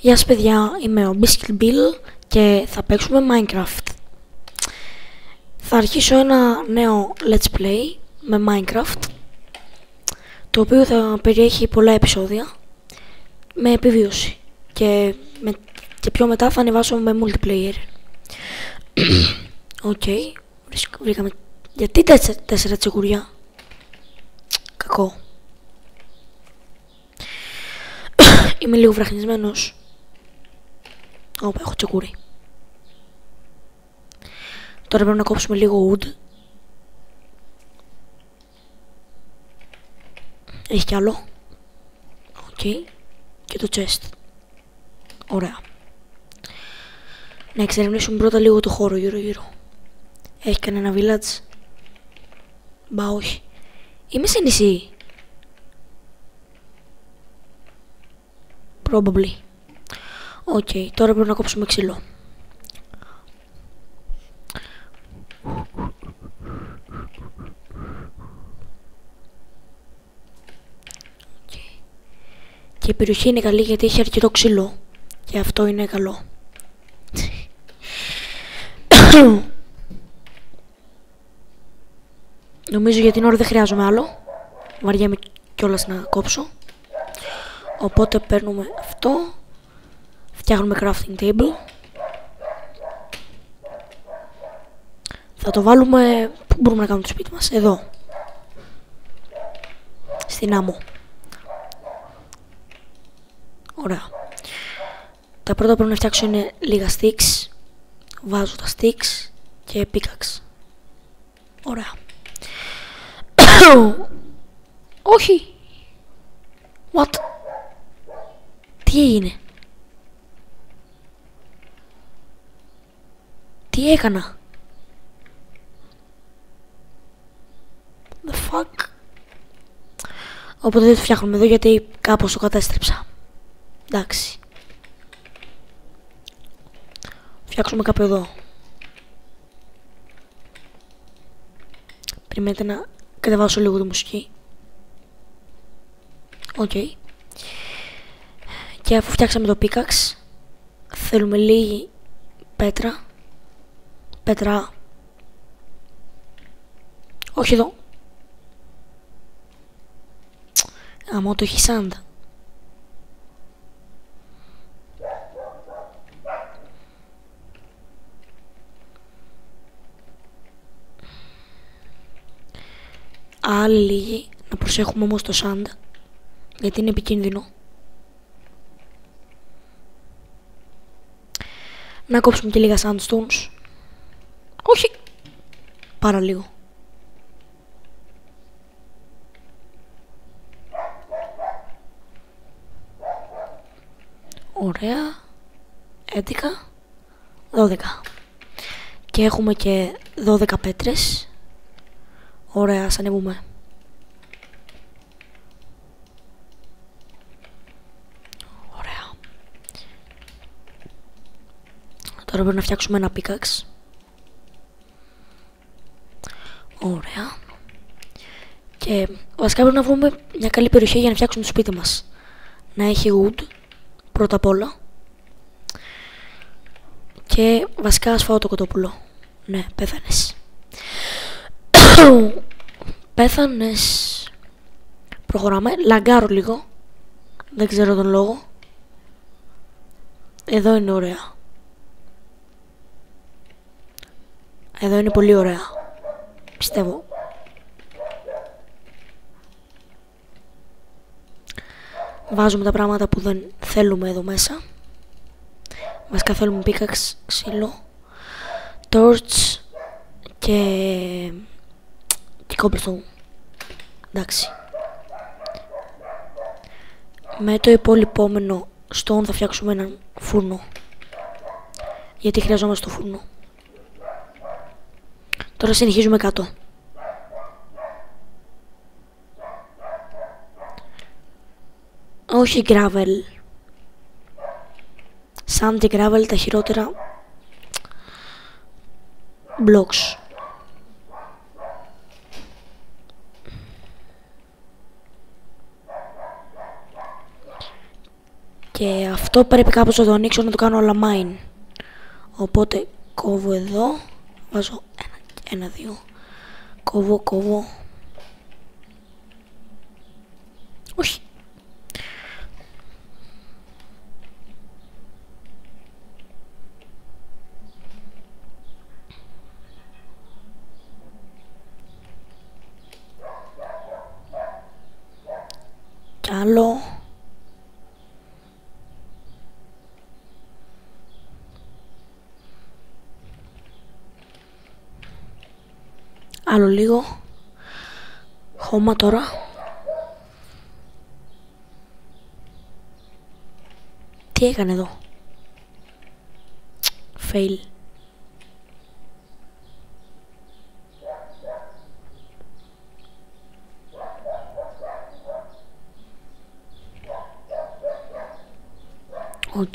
Γεια σας παιδιά, είμαι ο Biscuit Bill και θα παίξουμε Minecraft. Θα αρχίσω ένα νέο Let's Play με Minecraft, το οποίο θα περιέχει πολλά επεισόδια με επιβίωση και πιο μετά θα ανεβάσω με multiplayer. Οκ, βρήκαμε. Γιατί 4 τσεκουριά? Κακό. Είμαι λίγο βραχνισμένος. Όπα, έχω τσεκούρι. Τώρα πρέπει να κόψουμε λίγο wood. Έχει κι άλλο. Οκ. Και το chest. Ωραία. Να εξερευνήσουμε πρώτα λίγο το χώρο γύρω. Έχει κανένα village? Μπα, όχι. Είμαι σε νησί. Probably. Οκ, τώρα πρέπει να κόψουμε ξύλο. Και η περιοχή είναι καλή γιατί έχει αρκετό ξύλο. Και αυτό είναι καλό. Νομίζω για την ώρα δεν χρειάζομαι άλλο. Βαριέμαι κιόλας να κόψω. Οπότε παίρνουμε αυτό. Φτιάχνουμε crafting table. Θα το βάλουμε... Πού μπορούμε να κάνουμε το σπίτι μας? Εδώ. Στην άμμο. Ωραία. Τα πρώτα που πρέπει να φτιάξω είναι λίγα sticks. Βάζω τα sticks και pickaxe. Ωραία. Όχι. What? Τι έγινε? Τι έκανα? The fuck? Οπότε δεν το φτιάχνουμε εδώ γιατί κάπως το κατέστρεψα. Εντάξει. Φτιάξουμε κάπου εδώ. Περιμένετε να κατεβάσω λίγο τη μουσική. Οκ. Και αφού φτιάξαμε το pickaxe, θέλουμε λίγη πέτρα. Πέτρα. Όχι εδώ. Άμα το έχει σάντα. Άλλη λίγη. Να προσέχουμε όμως το σάντα, γιατί είναι επικίνδυνο. Να κόψουμε και λίγα sandstones. Όχι. Πάρα λίγο. Ωραία. 11. 12. Και έχουμε και 12 πέτρες. Ωραία, ας ανέβουμε. Ωραία. Τώρα πρέπει να φτιάξουμε ένα pickaxe. Ωραία. Και βασικά πρέπει να βρούμε μια καλή περιοχή για να φτιάξουμε το σπίτι μας. Να έχει wood πρώτα απ' όλα. Και βασικά ας φάω το κοτόπουλο. Ναι, πέθανες. Πέθανες. Προχωράμε. Λαγκάρω λίγο. Δεν ξέρω τον λόγο. Εδώ είναι ωραία. Εδώ είναι πολύ ωραία. Πιστεύω. Βάζουμε τα πράγματα που δεν θέλουμε εδώ μέσα. Βασικά θέλουμε pickaxe, ξύλο, torch και cobblestone. Εντάξει. Με το υπόλοιπόμενο stone θα φτιάξουμε έναν φούρνο. Γιατί χρειαζόμαστε το φούρνο. Τώρα συνεχίζουμε κάτω. Όχι gravel. Sand και gravel τα χειρότερα blocks. Και αυτό πρέπει κάπως να το ανοίξω, να το κάνω όλα mine. Οπότε κόβω εδώ, βάζω ένα, δύο, κόβω. Όχι. Κι άλλο. Άλλο λίγο. Χώμα τώρα. Τι έκανε εδώ? Fail. Οκ.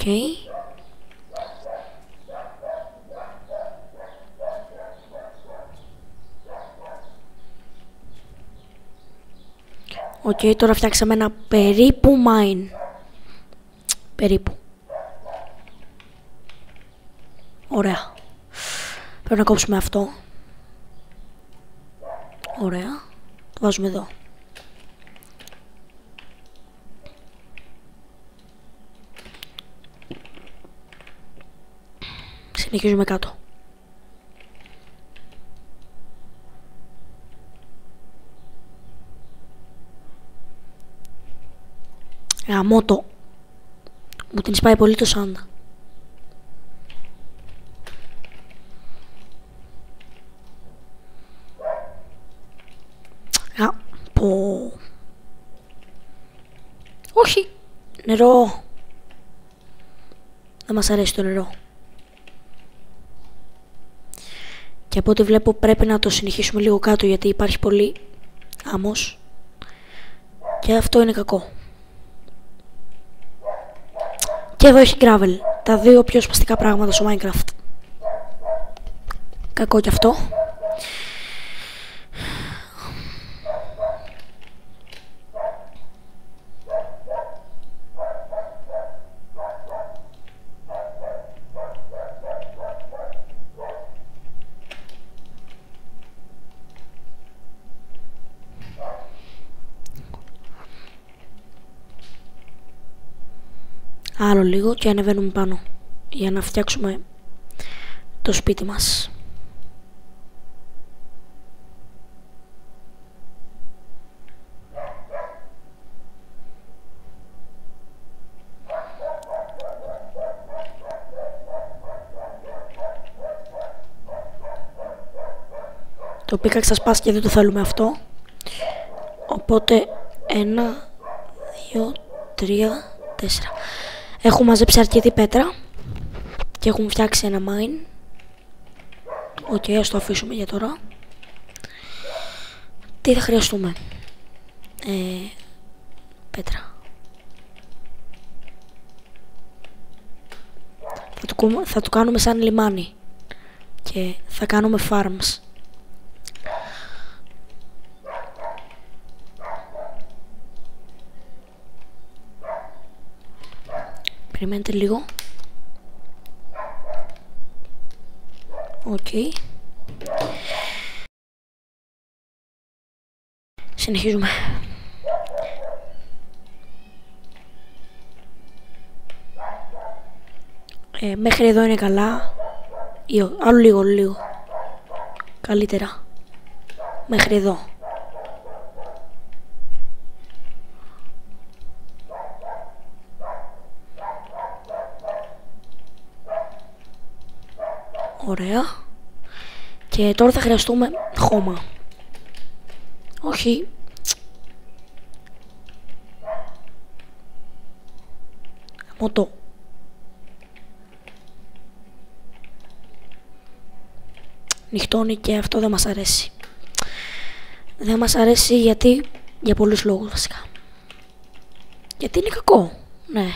Οκ, τώρα φτιάξαμε ένα περίπου mine. Περίπου. Ωραία. Πρέπει να κόψουμε αυτό. Ωραία. Το βάζουμε εδώ. Συνεχίζουμε κάτω. Γαμώτο. Μου την σπάει πολύ το σάντα. Πω. Όχι. Νερό. Δεν μας αρέσει το νερό. Και από ό,τι βλέπω πρέπει να το συνεχίσουμε λίγο κάτω, γιατί υπάρχει πολύ άμμος. Και αυτό είναι κακό. Και εδώ έχει gravel. Τα δύο πιο σπαστικά πράγματα στο Minecraft. Κακό κι αυτό. Άλλο λίγο και ανεβαίνουμε πάνω για να φτιάξουμε το σπίτι μας. Το pickaxe θα σπάσει και δεν το θέλουμε αυτό. Οπότε 1, 2, 3, 4. Έχουμε μαζέψει αρκετή πέτρα και έχουμε φτιάξει ένα mine. Οκ, ας το αφήσουμε για τώρα. Τι θα χρειαστούμε? Πέτρα. Θα το κάνουμε σαν λιμάνι και θα κάνουμε farms. Περιμένετε λίγο. Οκ. Συνεχίζουμε. Μέχρι εδώ είναι καλά. Άλλο λίγο. Καλύτερα. Μέχρι εδώ. Ωραία. Και τώρα θα χρειαστούμε χώμα. Όχι. Μοτό. Νυχτώνει και αυτό δεν μας αρέσει. Δεν μας αρέσει γιατί, για πολλούς λόγους βασικά. Γιατί είναι κακό, ναι.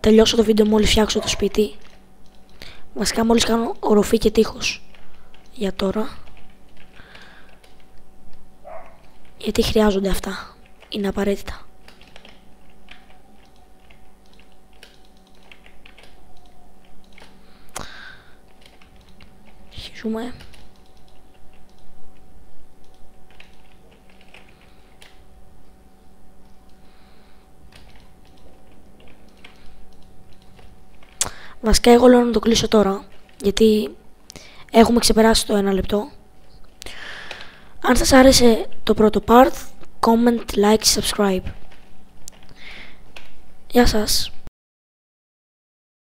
τελειώσω το βίντεο μόλις φτιάξω το σπίτι. Βασικά μόλις κάνω οροφή και τείχος. Για τώρα. Γιατί χρειάζονται αυτά. Είναι απαραίτητα. Αρχίζουμε. Βασικά εγώ λέω να το κλείσω τώρα, γιατί έχουμε ξεπεράσει το 1 λεπτό. Αν σας άρεσε το πρώτο part, comment, like, subscribe. Γεια σας.